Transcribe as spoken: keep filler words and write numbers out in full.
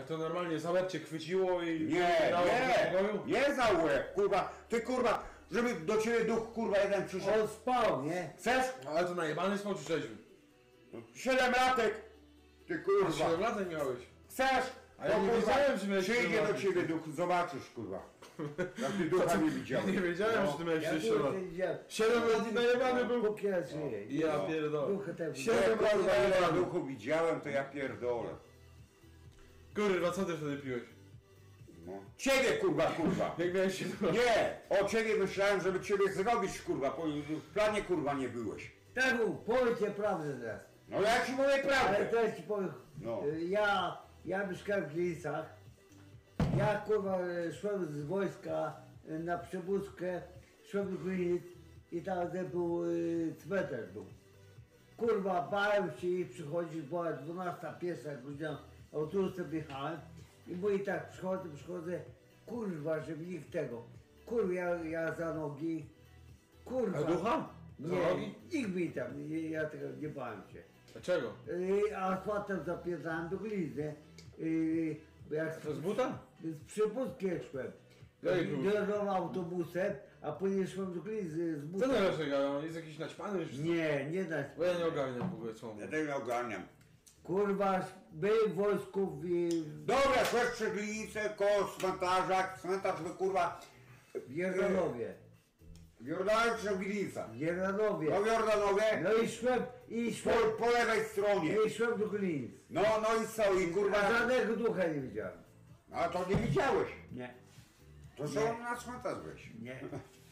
Jak to normalnie za łeb cię chwyciło i... Nie, dało nie, do pokoju? nie za łeb, kurwa. Ty kurwa, żeby do ciebie duch kurwa jeden przyszedł. On spał, nie? Chcesz? Ale to najebany spał czy trzeźwy? Siedem latek. Ty kurwa. siedem lat miałeś. Chcesz? A ja To, nie kurwa, wiedziałem, że miałeś przyjdzie siedem do lat. ciebie duch, zobaczysz kurwa. Jak ty ducha nie Ja widziałeś. nie wiedziałem, No. że ty miałeś Ja sześć ducha lat. nie widziałem. siedem lat i najebany był. Póki ja żyję. Ja pierdolę. Ducha też Siedem Jak lat kurwa ile najebany. duchu widziałem, to ja pierdolę. Kurwa, co ty wtedy piłeś? No. Ciebie kurwa, kurwa. Jak miałeś siedem lat? Nie, o ciebie myślałem, żeby ciebie zrobić kurwa, bo w planie kurwa nie byłeś. Tak, powiedzcie prawdę teraz. No ja ci mówię Ale prawdę. teraz ci powiem, No. y, ja, ja mieszkałem w Gliwicach, ja kurwa y, szłem z wojska y, na przewózkę, szłem do Gliwic i tam gdzie był y, cmentarz był. Kurwa, bałem się i przychodzić, była dwunasta pierwsza godzina, autobusem jechałem i mówię tak, przychodzę, przychodzę, kurwa, żeby nikt tego, kurwa, ja, ja za nogi, kurwa. A ducha? Za Nie, nogi? nikt mi tam, nie, ja tego nie bałem się. Dlaczego? Yy, asfaltem zapierdałem do glizny. Yy, bo jak To z buta? z przewózki szłem. Jejku. Jechałem autobusem, a później szłem do glizny z Co buta. ty robisz, on jest jakiś naćpany już? Nie, nie da się. Bo ja nie ogarniam w ogóle co on Ja mówi. tego nie ogarniam. Kurwa, był w wojsku w, Dobra, szłeś przy Gliwice, koło cmentarza, cmentarz by kurwa w Jordanowie. w Jordanie czy w Gliwicach? W Jordanowie. No w Jordanowie, No i szłem, i szłem, po, po lewej stronie. i szłem do glinic. No, no i co, i A kurwa... żadnego ducha nie widziałem. A to nie widziałeś. Nie, To co na cmentarz byłeś? nie.